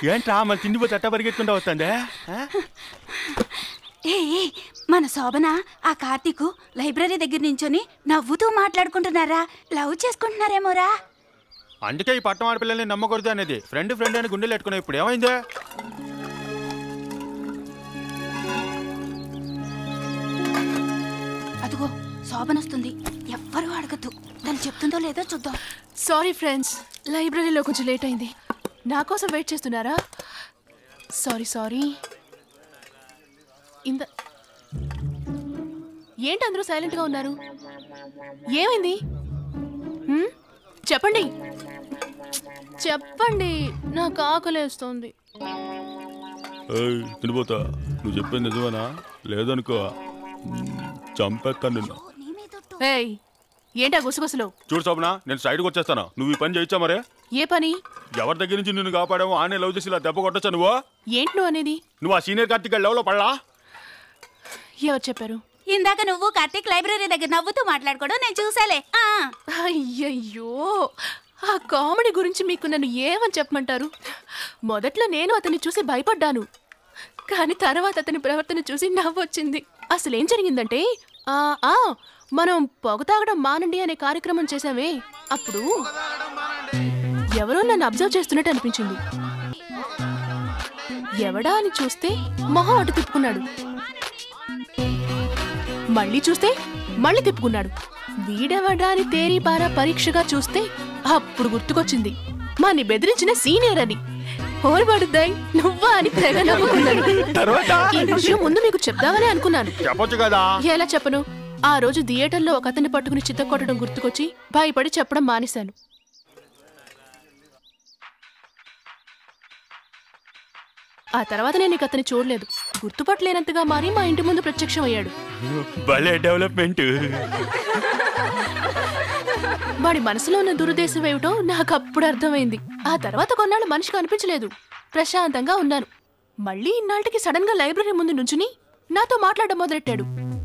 ఏంట్రా మన తిండిపోతే అట్టా పరిగెత్తుకుంటా వస్తుందే? ఏ మన శోభన ఆ కార్తీకు లైబ్రరీ దగ్గర నించొని నవ్వుతూ మాట్లాడుకుంటున్నారా? లవ్ చేసుకుంటున్నారేమోరా? అందుకే ఈ పట్టం ఆడపిల్లల్ని నమ్మకూడదు అనేది. ఫ్రెండ్ ఫ్రెండ్ అని గుండెలు పెట్టుకున్నా. ఇప్పుడు ఏమైందే? అదిగో శోభన వస్తుంది. ఎవ్వరూ అడగద్దు. తను చెప్తుందో లేదో చూద్దాం. సారీ ఫ్రెండ్స్, లైబ్రరీలో కొంచెం లేట్ అయింది. నా కోసం వెయిట్ చేస్తున్నారా? సారీ. ఏంటి అందరూ సైలెంట్గా ఉన్నారు? ఏమైంది? చెప్పండి, నాకు ఆకలేస్తుంది. తినిపోతా. నువ్వు చెప్పింది నిజమేనా? లేదనుకో చంపేస్తాను నిన్ను. ఏంటా గుసగుసలు? చూడు శోభన, నేను సైడ్కి వచ్చేస్తాను. నువ్వు ఈ పని చేయించా మరే? ఏ పని? ఎవరి దగ్గర నుంచి నిన్ను కాపాడామో ఆనే లవ్ చేసి ఇలా దెబ్బ కొట్టచ్చా నువ్వు? ఏంటి నువ్వు అనేది? నువ్వు ఆ సీనియర్ కార్తీక్ లవ్ లో పడలా? ఎవరు చెప్పారు? ఇందాక నువ్వు కార్తీక్ లైబ్రరీ దగ్గర నవ్వుతూ మాట్లాడుకోవడం నేను చూసాలే. అయ్యయ్యో, ఆ కామెడీ గురించి మీకు నన్ను ఏమని చెప్పమంటారు? మొదట్లో నేను అతన్ని చూసి భయపడ్డాను, కానీ తర్వాత అతని ప్రవర్తన చూసి నవ్వొచ్చింది. అసలేం జరిగిందంటే మనం పొగ తాగడం మానండి అనే కార్యక్రమం చేశామే. అప్పుడు ఎవరో నన్ను అబ్జర్వ్ చేస్తున్నట్టు అనిపించింది. ఎవడా అని చూస్తే మొహం అటు తిప్పుకున్నాడు. మళ్ళీ చూస్తే మళ్ళీ తిప్పుకున్నాడు. వీడెవడా అని తేరీపారా పరీక్షగా చూస్తే అప్పుడు గుర్తుకొచ్చింది మాని బెదిరించిన సీనియర్ అని. హోర్బడుద్దాయి నువ్వా అని తెగ నవ్వుకున్నాడు. ఈ విషయం ముందు మీకు చెప్దామని అనుకున్నాను. ఎలా చెప్పను? ఆ రోజు థియేటర్లో ఒక అతన్ని పట్టుకుని చిత్తకొట్టడం గుర్తుకొచ్చి భయపడి చెప్పడం మానేశాను. ఆ తర్వాత నేను ఇక అతన్ని చూడలేదు. గుర్తుపట్టలేనంతగా మారి మా ఇంటి ముందు ప్రత్యక్షం అయ్యాడు. డెవలప్మెంట్. వాడి మనసులో ఉన్న దురుద్దేశం ఏమిటో నాకు అప్పుడు అర్థమైంది. ఆ తర్వాత కొన్నాళ్ళు మనిషి కనిపించలేదు. ప్రశాంతంగా ఉన్నాను. మళ్ళీ ఇన్నాళ్ళకి సడన్ గా లైబ్రరీ ముందు నుంచుని నాతో మాట్లాడడం మొదలెట్టాడు.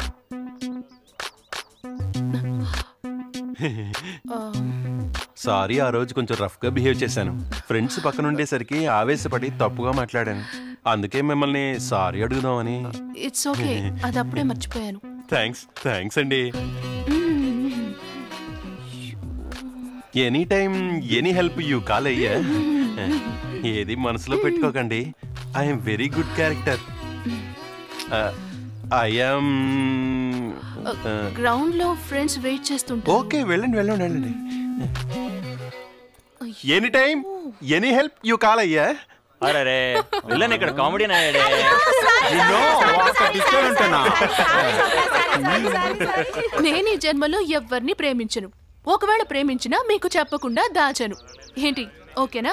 సారీ, ఆ రోజు కొంచెం రఫ్ గా బిహేవ్ చేశాను. ఫ్రెండ్స్ పక్కన ఉండేసరికి ఆవేశపడి తప్పుగా మాట్లాడాను. అందుకే మిమ్మల్ని సారీ అడుగుదామని. ఇట్స్ ఓకే, అది అప్పుడే మర్చిపోయాను. థ్యాంక్స్ అండి. Any time any help you call అయ్యా. ఏది మనసులో పెట్టుకోకండి. I'm very good character. I'm ground లో ఫ్రెండ్స్ వెయిట్ చేస్తుంటారు. ఓకే, వెళ్ళండి. Any time any help you call అయ్యా. అరే వెళ్ళని ఇక్కడ కామెడీ నేను ఈ జన్మలో ఎవరిని ప్రేమించను. ఒకవేళ ప్రేమించినా మీకు చెప్పకుండా దాచను. ఏంటి ఓకేనా?